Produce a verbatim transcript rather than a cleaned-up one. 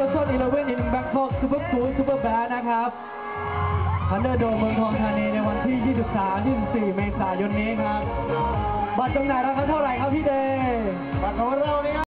ลซอนอีเลฟเว่นอินแบงคอกซูเปอร์คูลซูเปอร์แบดนะครับทันเดอร์โดมเมืองทองธานีในวันที่ ยี่สิบสาม ยี่สิบสี่ เมษายนนี้ครับบัตรจำหน่ายราคาเท่าไหร่ครับพี่เดย์บัตรของเราเนี่ย